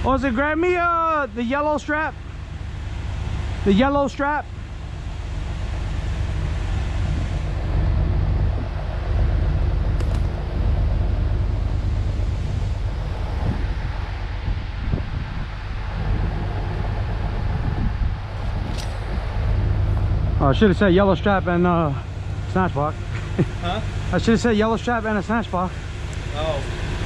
Ozzy, grab me the yellow strap. The yellow strap. Oh, I should have said yellow strap and snatch block. Huh? I should have said yellow strap and a snatch block. Oh.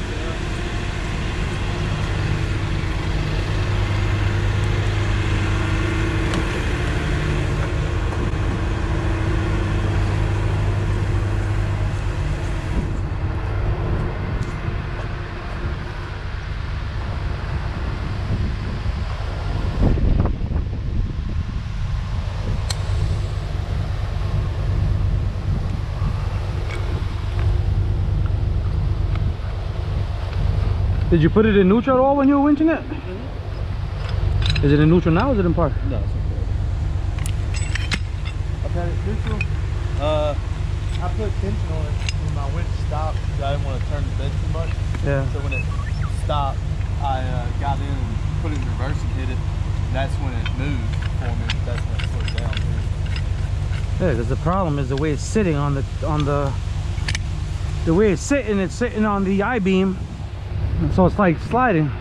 Did you put it in neutral at all when you were winching it? Mm-hmm. Is it in neutral now or is it in park? No, it's okay. I've had it neutral. I put tension on it when my winch stopped because I didn't want to turn the bed too much. Yeah. So when it stopped, I got in and put it in reverse and hit it. That's when it moved for me. That's when it slowed down too. Yeah, because the problem is the way it's sitting on the way it's sitting on the I-beam. And so it's like sliding.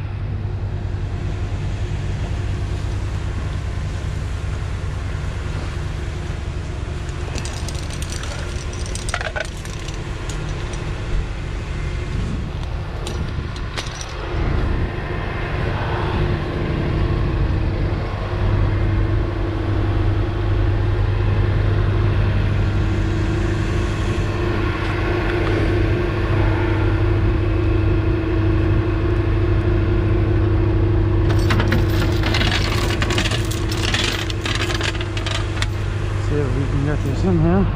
See if we can get this in here.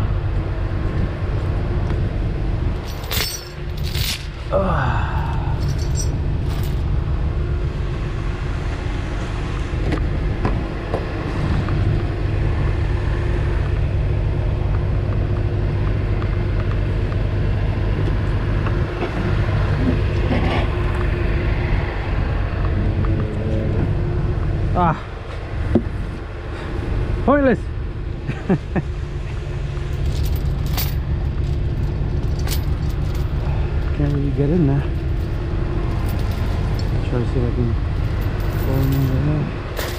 Pointless. Can't really get in there. I'll try to see if I can go in over there.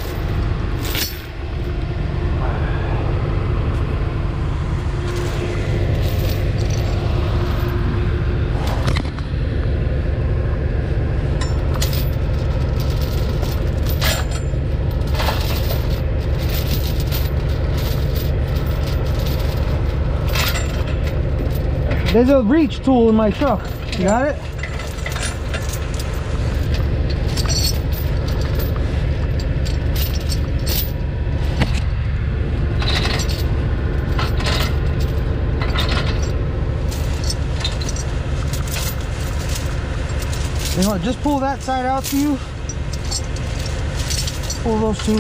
There's a reach tool in my truck. You got it? You know what, just pull that side out to you. Pull those two.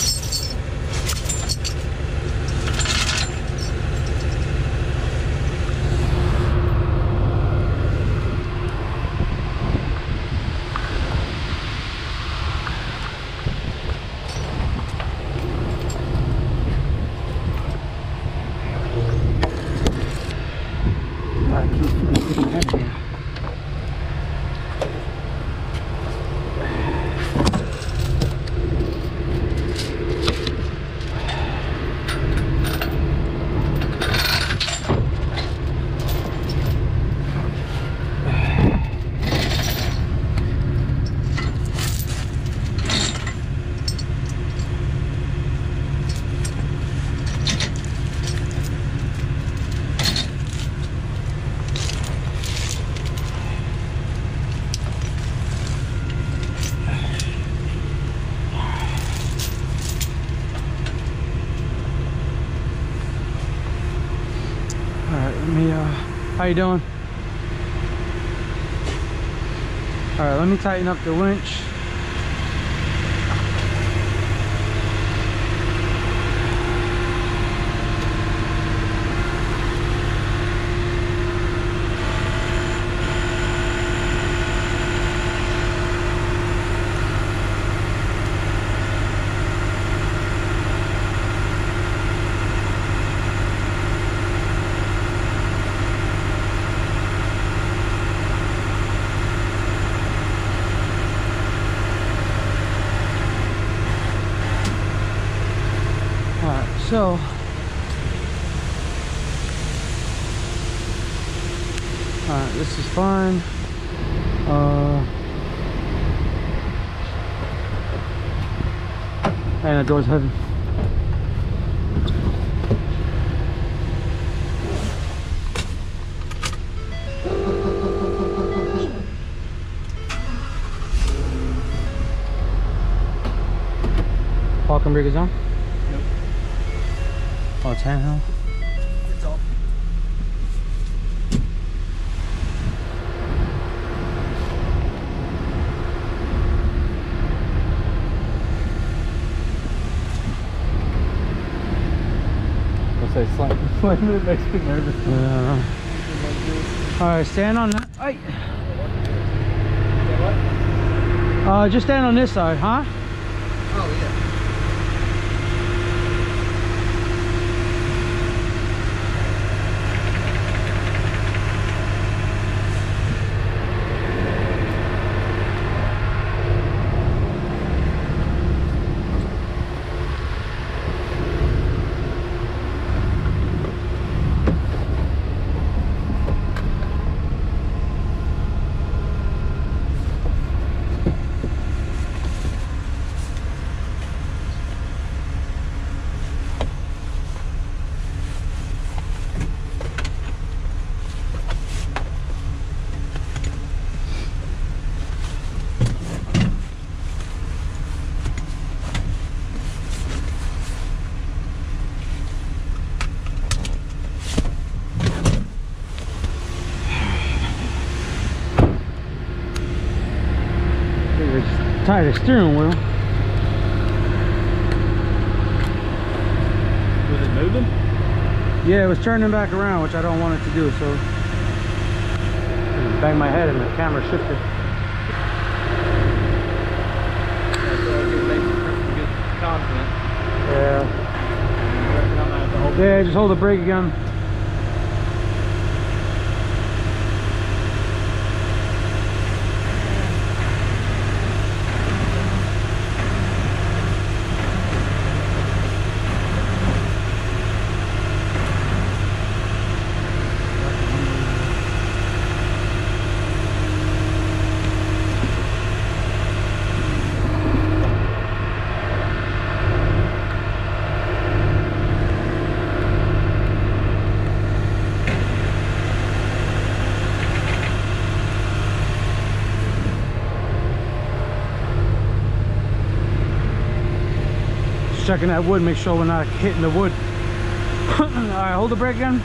How you doing? All right, let me tighten up the winch. So alright, this is fine. And the door's heavy. Parking brake is on? Nope. Oh, it's handheld. It's off. I'll say slightly it makes me nervous. Yeah. Alright, stand on that. Ay. Just stand on this side, huh? Oh yeah. Tie the steering wheel. Was it moving? Yeah, it was turning back around, which I don't want it to do, so I banged my head and the camera shifted. Yeah. Yeah, just hold the brake again. Checking that wood, make sure we're not hitting the wood. Alright, hold the brake again.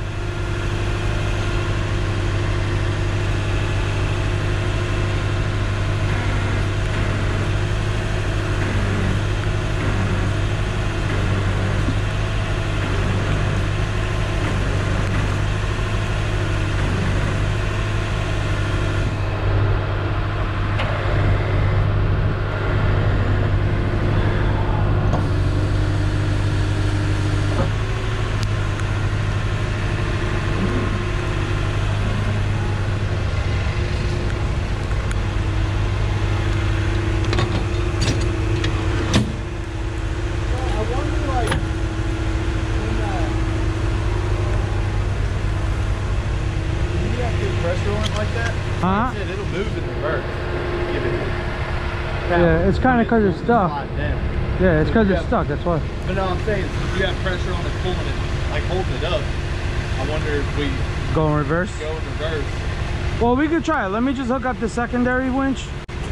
Huh? It'll move in reverse. Give it. Yeah, it's kind of because it's stuck. Yeah, it's because it's stuck, that's why. But no, I'm saying, if you have pressure on it, pulling it, like holding it up, I wonder if we go in reverse. Go in reverse. Well, we could try it. Let me just hook up the secondary winch.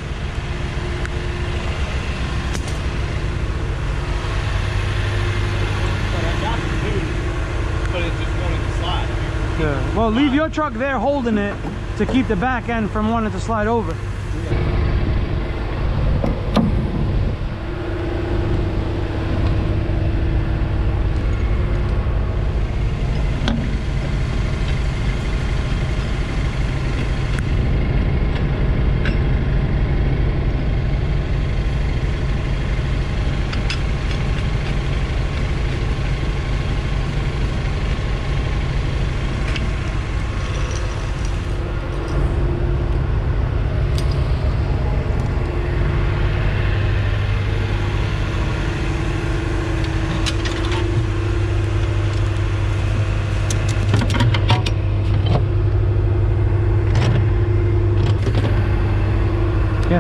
But it just wanted to slide. Yeah. Well, leave your truck there holding it to keep the back end from wanting to slide over.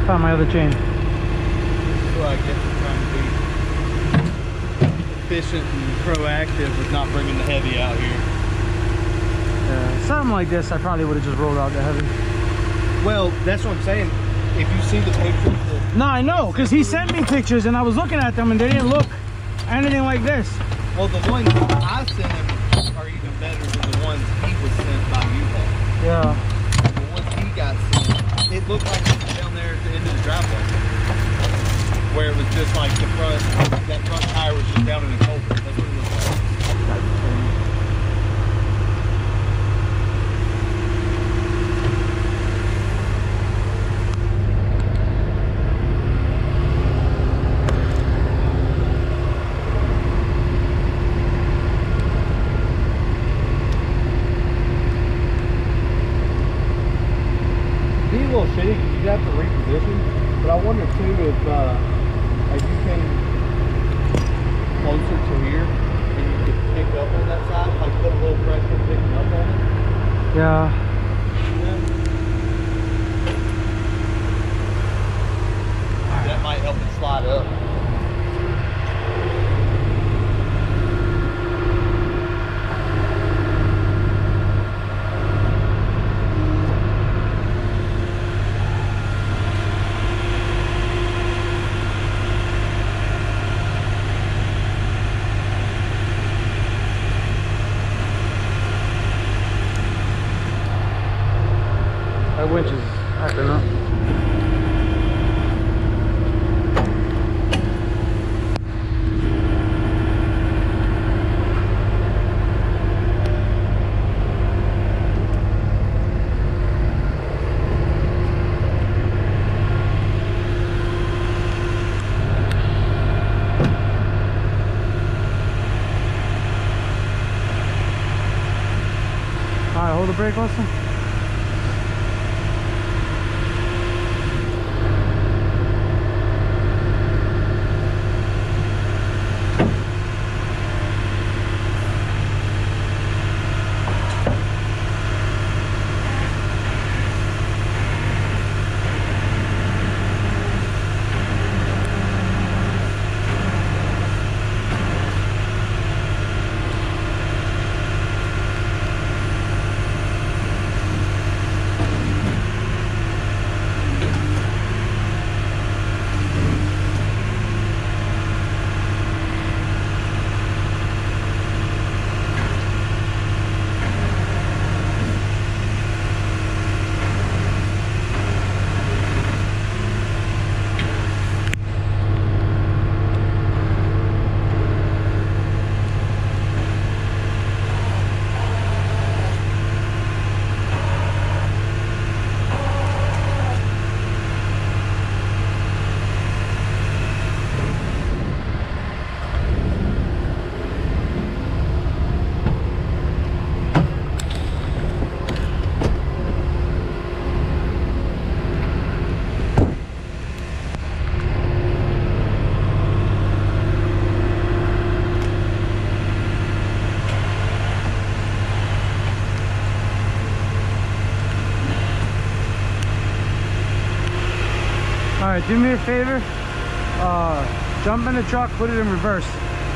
found my other chain. This is what I get for trying to be efficient and proactive with not bringing the heavy out here. Something like this, I probably would have just rolled out the heavy. Well, that's what I'm saying. If you see the pictures that... No, I know, because he sent me pictures and I was looking at them and they didn't look anything like this. Well, the ones I sent him are even better than the ones he was sent by U-Haul. Yeah. The ones he got sent, it looked like it was down there at the end of the driveway. Where it was just like the front, that front tire was just down in the culvert. That's what it looked like. Be a little shitty because you'd have to reposition, but I wonder too if you came closer to here and you could pick up on that side, like put a little pressure picking up on it. Yeah. That might help it slide up. That winch is acting up. All right, hold the brake, Austin. All right, do me a favor. Jump in the truck, put it in reverse.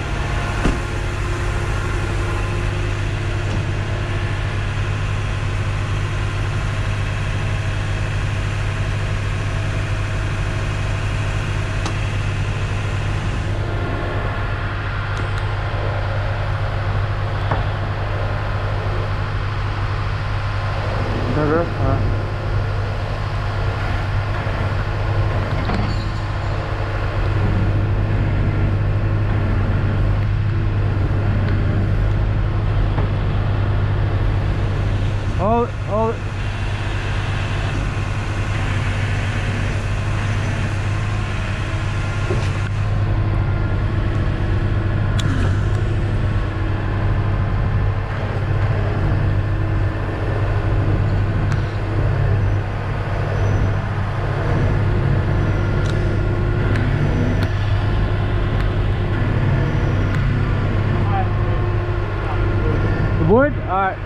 Reverse? All right. Oh, the wood? All right.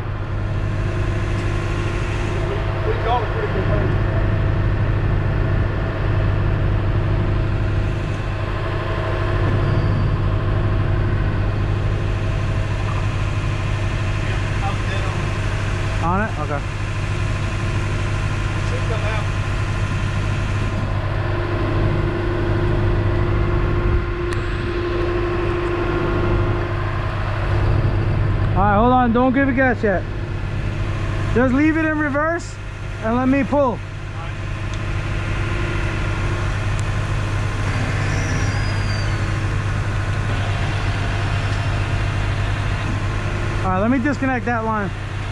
We called a pretty good way. Alright, hold on, don't give it gas yet. Just leave it in reverse and let me pull. Alright, let me disconnect that line.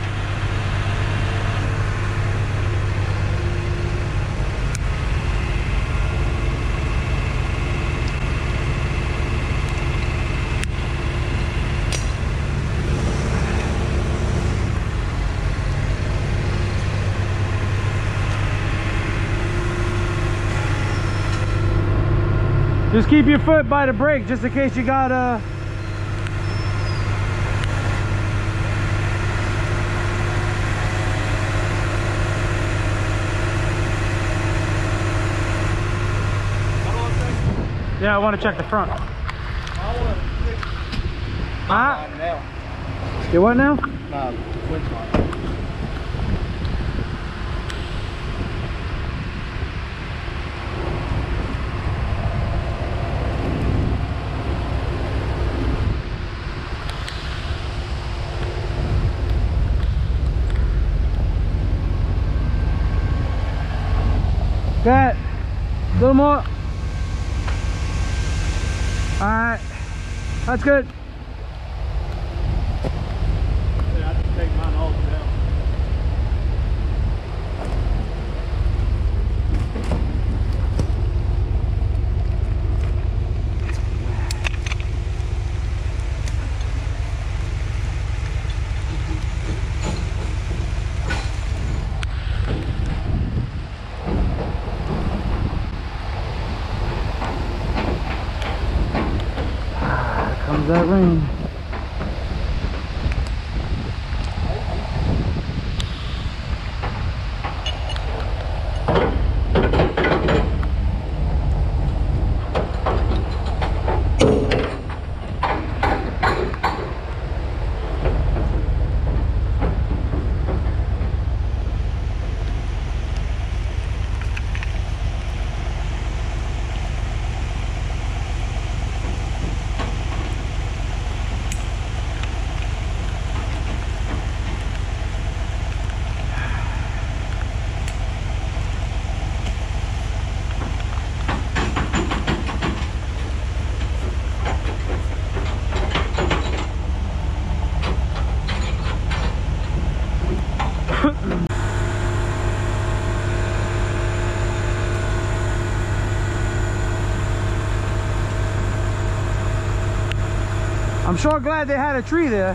Just keep your foot by the brake just in case you got Yeah, I want to check the front. I want to fix Huh? mine now. You what now? Nah, winch line. Got a little more. Alright, that's good. Yeah, I just take mine all down. Comes that rain. I'm sure glad they had a tree there.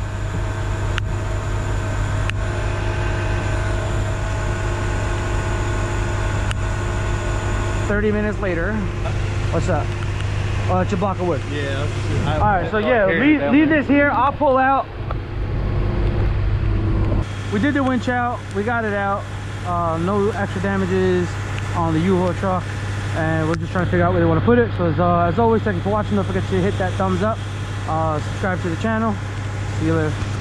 "30 minutes later." What's up? Oh, it's your block of wood. Yeah. Alright, so yeah, leave this here. I'll pull out. We did the winch out. We got it out. No extra damages on the U-Haul truck. And we're just trying to figure out where they want to put it. So as always, thank you for watching. Don't forget to hit that thumbs up. Subscribe to the channel. See you later.